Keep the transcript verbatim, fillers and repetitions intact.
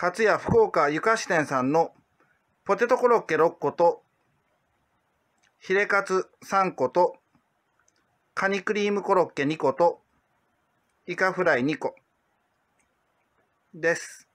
かつや福岡ゆかし店さんのポテトコロッケろっことヒレカツさんことカニクリームコロッケにことイカフライにこです。